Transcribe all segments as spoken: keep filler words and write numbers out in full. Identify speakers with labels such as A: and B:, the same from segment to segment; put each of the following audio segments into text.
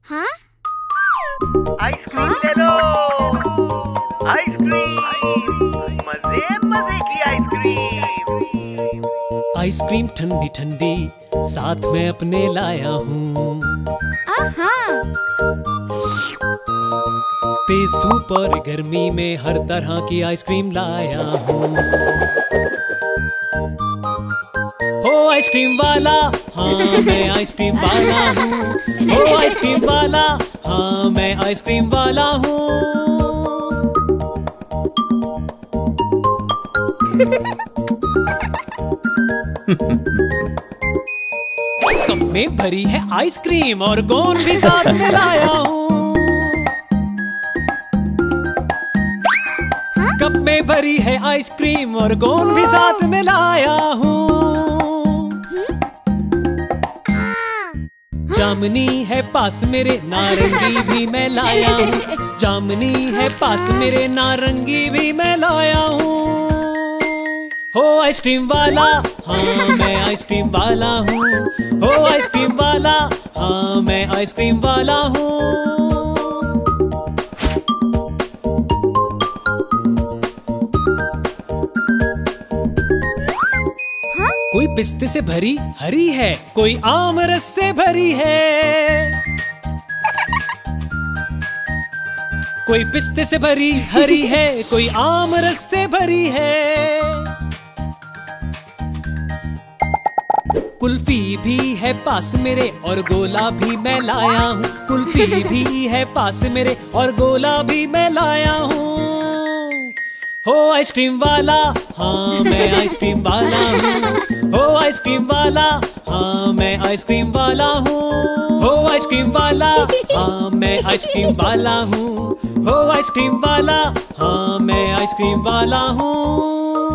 A: हाँ?
B: आइसक्रीम ले लो, आइसक्रीम, मजे मजे की आइसक्रीम।
C: आइसक्रीम ठंडी ठंडी साथ में अपने लाया हूँ। तेज धूप और गर्मी में हर तरह की आइसक्रीम लाया हूँ। हो आइसक्रीम वाला, हाँ मैं आइसक्रीम वाला हूँ। हो आइसक्रीम वाला, हाँ मैं आइसक्रीम वाला हूँ। कप में भरी है आइसक्रीम और गोंद भी साथ में लाया हूँ। कप में भरी है आइसक्रीम और गोंद भी साथ में लाया हूँ। जामनी है पास मेरे, नारंगी भी मैं लाया हूँ। जामनी है पास मेरे, नारंगी भी मैं लाया हूँ। हो आइसक्रीम वाला, हाँ मैं आइसक्रीम वाला हूँ। हो आइसक्रीम वाला, हाँ मैं आइसक्रीम वाला हूँ। कोई पिस्ते से भरी हरी है, कोई आम रस से भरी है। कोई पिस्ते से भरी हरी है, कोई आम रस से भरी है। कुल्फी भी है पास मेरे और गोला भी मैं लाया हूँ। कुल्फी भी है पास मेरे और गोला भी मैं लाया हूँ। हो आइसक्रीम वाला, हाँ मैं आइसक्रीम वाला हूँ। हो आइसक्रीम वाला, हाँ मैं आइसक्रीम वाला हूँ। हो आइसक्रीम वाला, हाँ मैं आइसक्रीम वाला हूँ। हो आइसक्रीम वाला, हाँ मैं आइसक्रीम वाला हूँ।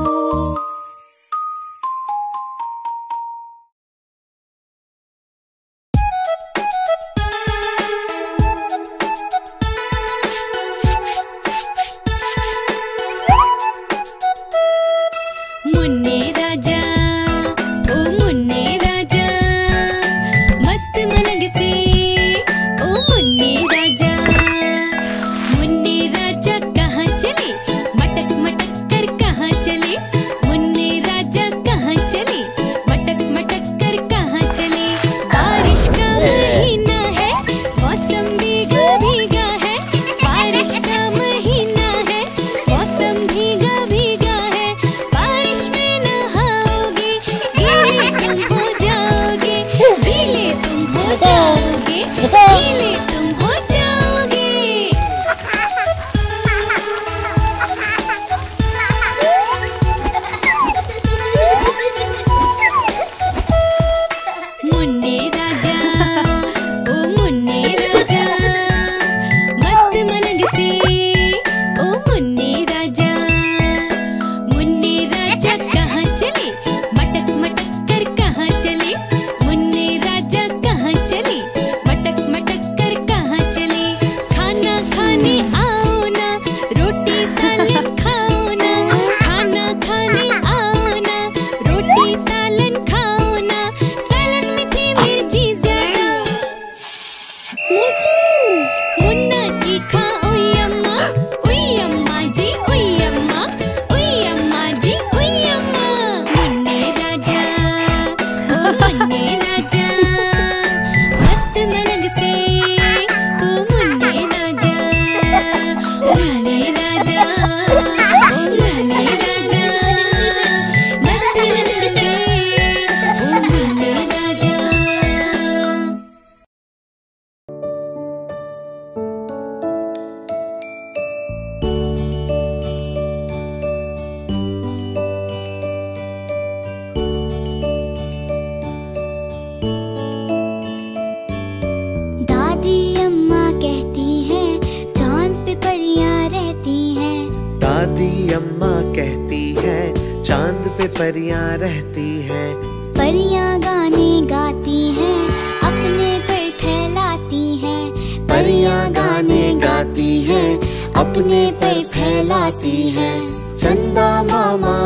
D: परियां रहती हैं।
A: परियां गाने गाती हैं, अपने पर फैलाती हैं।
D: परियां गाने गाती हैं, अपने पर फैलाती हैं। चंदा मामा,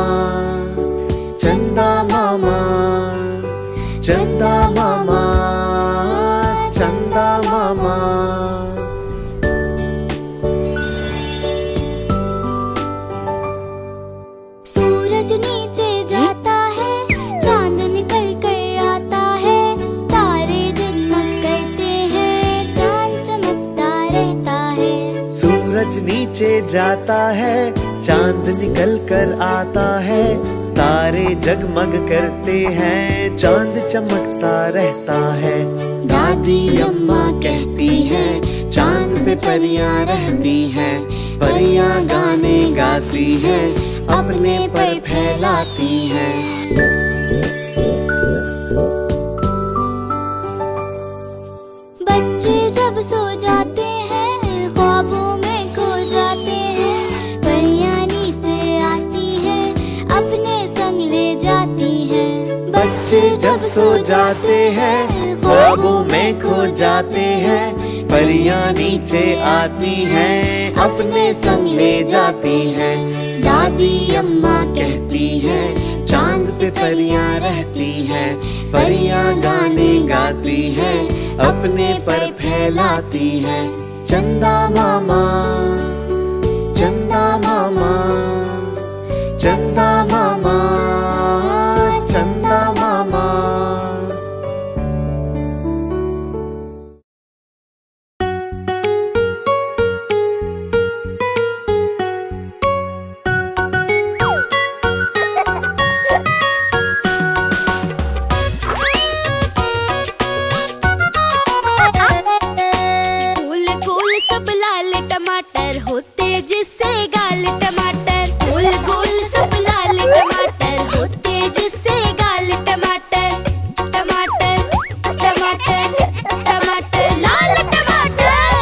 D: चंदा मामा, चंदा मामा, चंदा मामा। सूरज नीचे जाता है, चांद निकल कर आता है, तारे जगमग करते हैं, चांद चमकता रहता है। दादी अम्मा कहती हैं, चांद पे परियां रहती हैं, परियां गाने गाती हैं, अपने पर फैलाती हैं।
A: बच्चे जब सो जाते हैं, ख्वाबों में खो जाते हैं, परियां नीचे आती हैं, अपने संग ले जाती हैं।
D: बच्चे जब सो जाते हैं, ख्वाबों में खो जाते हैं, परियां नीचे आती हैं, अपने संग ले जाती हैं। दादी अम्मा कहती हैं, चांद पे परियां रहती हैं, परियां गाने गाती हैं, अपने पर फैलाती हैं। चंदा मामा, चंदा मामा, चंदा मामा, चंदा मामा।
A: जिससे गाल टमाटर, गोल गोल सब लाल टमाटर होते, जिससे गाल टमाटर। टमाटर टमाटर टमाटर लाल टमाटर।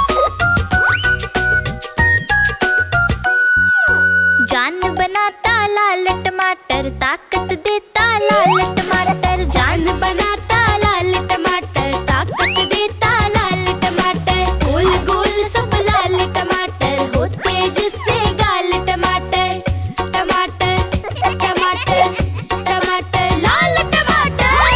A: जान बनाता लाल टमाटर, ताकत देता लाल टमाटर। जान बनाता लाल टमाटर, ताकत देता लाल टमाटर। गोल गोल सब लाल टमाटर होते, जिससे गाल टमाटर। टमाटर टमाटर टमाटर लाल टमाटर।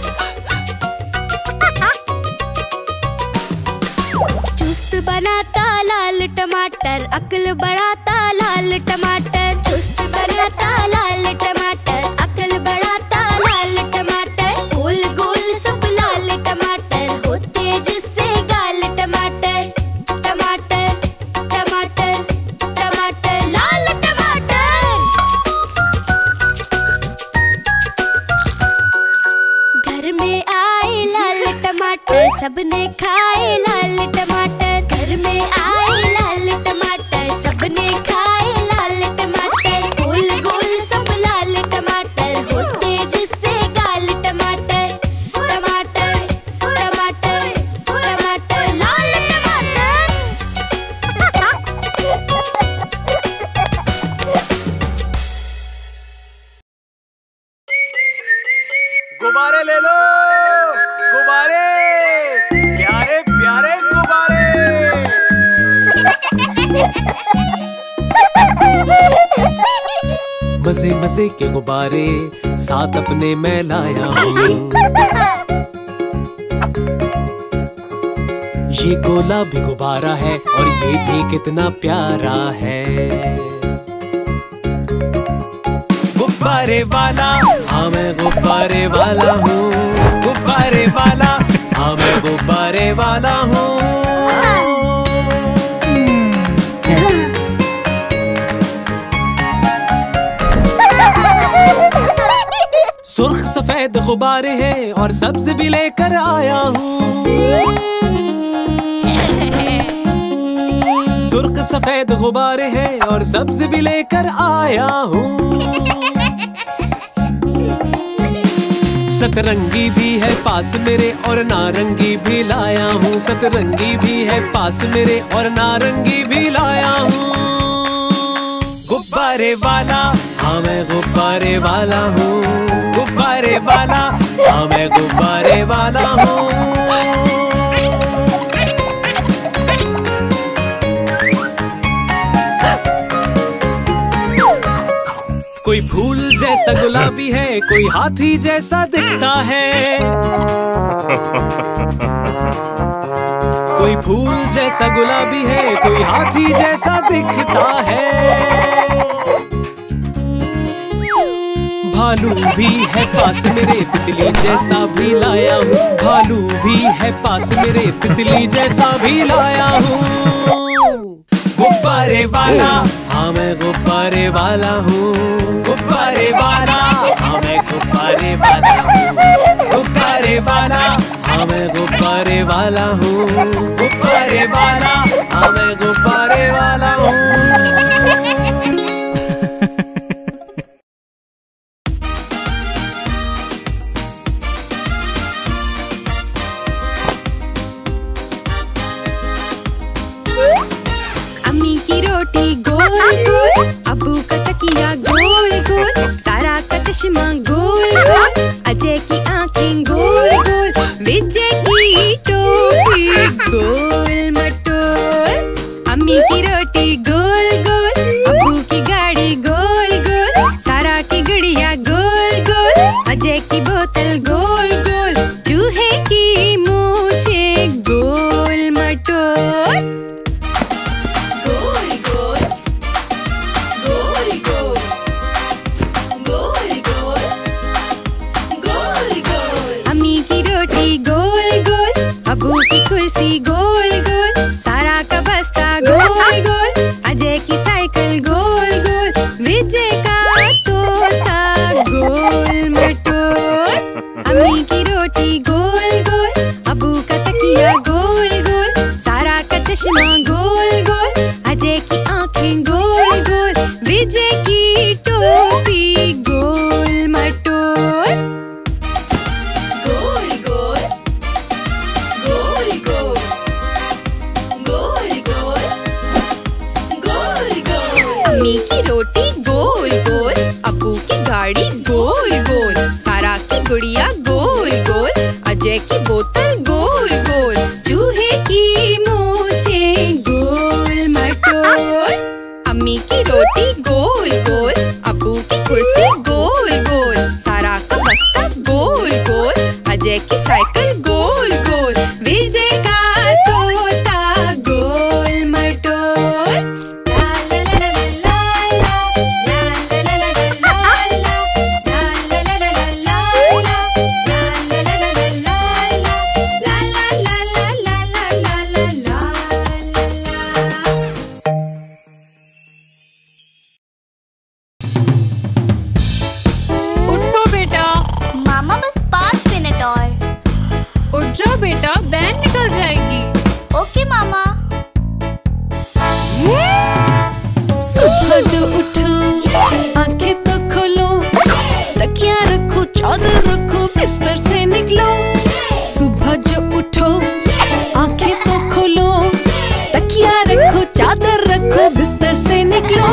A: चुस्त बनाता लाल टमाटर, अक्ल बढ़ाता लाल टमाटर। चुस्त बनाता लाल टमाटर, अक्ल बढ़ाता लाल टमाटर। गोल गोल सब लाल टमाटर होते, जिससे गाल टमाटर। टमाटर टमाटर टमाटर लाल टमाटर। घर में आए लाल टमाटर, सबने खाए लाल टमाटर। घर में आए लाल टमाटर, सबने खाए लाल टमाटर। गोल गोल सब लाल टमाटर होते, जिससे गाल टमाटर। टमाटर टमाटर टमाटर लाल टमाटर।
C: गुब्बारे ले लो, गुब्बारे, प्यारे प्यारे गुब्बारे। मजे मजे के गुब्बारे साथ अपने मैं लाया हूँ। ये गोला भी गुब्बारा है और ये भी कितना प्यारा है। गुब्बारे वाला, हाँ मैं गुब्बारे वाला हूँ। गुब्बारे वाला, हाँ मैं गुब्बारे वाला हूँ। सुर्ख सफेद गुब्बारे हैं और सब्ज भी लेकर आया हूँ। सुर्ख सफेद गुब्बारे हैं और सब्ज भी लेकर आया हूँ। सतरंगी भी है पास मेरे और नारंगी भी लाया हूँ। सतरंगी भी है पास मेरे और नारंगी भी लाया हूँ। गुब्बारे वाला, हाँ मैं गुब्बारे वाला हूँ। गुब्बारे वाला, हाँ मैं गुब्बारे वाला हूँ। कोई फूल जैसा गुलाबी है, कोई हाथी जैसा दिखता है। कोई फूल जैसा गुलाबी है, कोई हाथी जैसा दिखता है। भालू भी है पास मेरे, तितली जैसा भी लाया हूँ। भालू भी है पास मेरे, तितली जैसा भी लाया हूँ। गुब्बारे वाला, हाँ मैं गुब्बारे वाला हूँ। गुब्बारे वाला, हाँ मैं गुब्बारे वाला हूँ। गुब्बारे वाला, हाँ मैं गुब्बारे वाला हूँ। गुब्बारे वाला, हाँ मैं गुब्बारे वाला हूँ।
E: अम्मी की रोटी गोल गोल, अब्बू का तकिया गोल गोल, सारा का चश्मा गोल गोल, अजय की आंखें गोल गोल, विजय की टोपी गोल मटोल। अम्मी की रोटी गोल गोल, अब्बू की गाड़ी गोल गोल, सारा की गुड़िया गोल गोल, अजय की बोतल गोल गोल, चूहे की मूछें गोल मटोल। अब्बू की कुर्सी गोल गोल, सारा का बस्ता गोल गोल, अजय की साइकिल गोल गोल, विजय का तोता गोल मटोल। अम्मी की रोटी गोल गोल, अब्बू का तकिया गोल गोल, सारा का चश्मा गोल गोल, अजय की आंखें गोल गोल, विजय की टोपी गोल मटोल। अम्मी की रोटी गोल गोल, अब्बू की गाड़ी गोल गोल, सारा की गुड़िया गोल गोल, अजय की बोतल गोल गोल, चूहे की मूछें गोल मटोल। अम्मी की रोटी गोल गोल, अब्बू की कुर्सी गोल गोल, सारा का बस्ता गोल गोल, अजय की साइकिल गोल गोल, विजय का तोता गोल मटोल।
A: मामा बस पाँच मिनट और।
F: उठ जाओ बेटा, वैन निकल जाएगी।
A: ओके मामा।
G: सुबह जो उठो, आंखें तो खोलो, तकिया रखो, चादर रखो, बिस्तर से निकलो। सुबह जो उठो, आंखें तो खोलो, तकिया रखो, चादर रखो, बिस्तर से निकलो।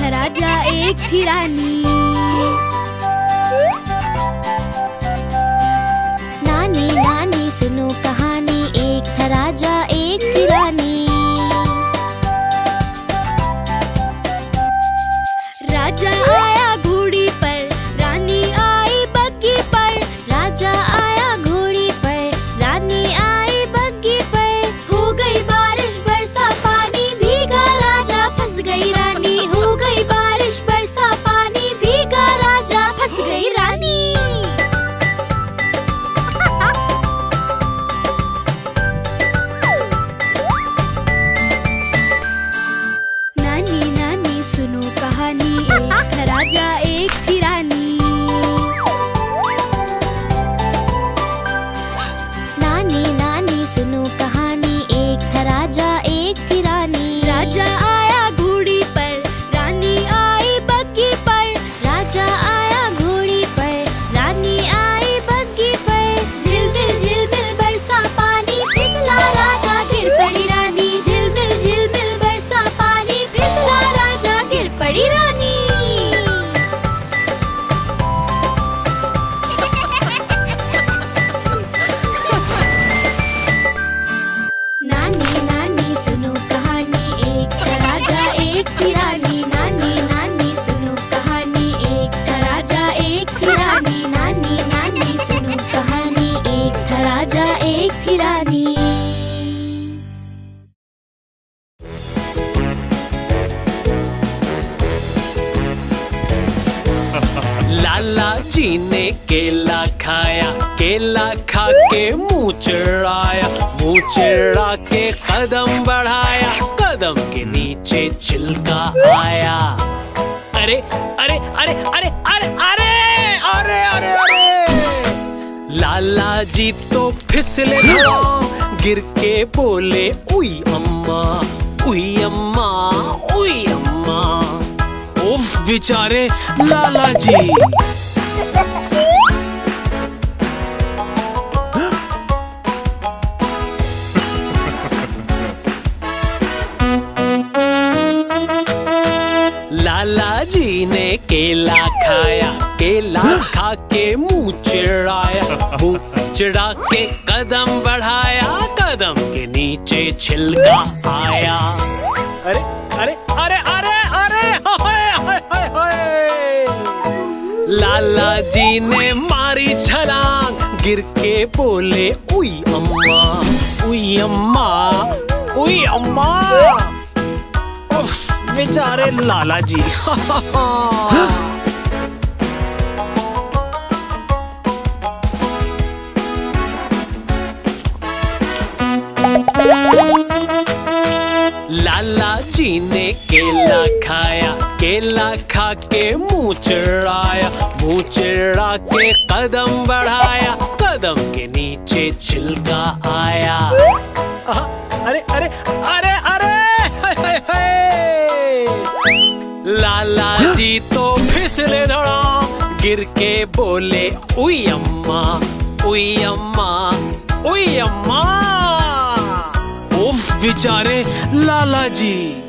A: था राजा एक थी रानी। नानी नानी सुनो कहानी, एक था राजा एक थी रानी। राजा आया घोड़ी पर, रानी आई बग्गी पर। राजा आया घोड़ी पर, रानी आई बग्गी पर। हो गई बारिश बरसा पानी, भीगा राजा फंस गई रानी। हो गई बारिश बरसा पानी, भीगा राजा फंस गई रानी। नानी नानी सुनो कहानी, एक था राजा एक थी रानी। नानी नानी सुनो कहानी, एक था राजा एक थी रानी। राजा आया घोड़ी पर, रानी आई बग्गी पर। राजा आया घोड़ी पर, रानी आई बग्गी पर। झिलमिल झिलमिल बरसा पानी, फिसला राजा गिर पड़ी रानी। झिलमिल झिलमिल बरसा पानी, फिसला राजा गिर पड़ी रानी। नानी नानी सुनो कहानी, एक था राजा एक थी रानी। नानी नानी सुनो कहानी, एक था राजा एक थी रानी। नानी नानी सुनो कहानी, एक था राजा एक थी रानी।
C: लाला जी ने केला खाया, केला खा के मुंह चिढ़ाया। मुंह चिढ़ा के कदम बढ़ाया, कदम के नीचे छिलका आया। अरे अरे अरे अरे अरे अरे अरे अरे अरे लाला जी तो फिसले धड़ाम, गिर के बोले उई अम्मा, उई अम्मा, उई अम्मा। उफ बेचारे लाला जी। लाला जी ने केला खाया, केला खा के मुंह चिढ़ाया। मुंह चिढ़ा के कदम बढ़ाया, कदम के नीचे छिलका आया। अरे अरे अरे अरे अरे होए होए होए होए। लाला जी ने मारी छलांग, गिर के बोले उई अम्मा, उई अम्मा, उई अम्मा। उफ बेचारे लाला जी। लाला जी ने केला खाया, केला खा के मुंह चिढ़ाया। मुंह चिढ़ा के कदम बढ़ाया, कदम के नीचे छिलका आया। अरे अरे अरे अरे हाय हाय। लाला जी तो फिसले धड़ाम, गिर के बोले उई अम्मा, उई अम्मा, उई अम्मा। उफ बेचारे लाला जी।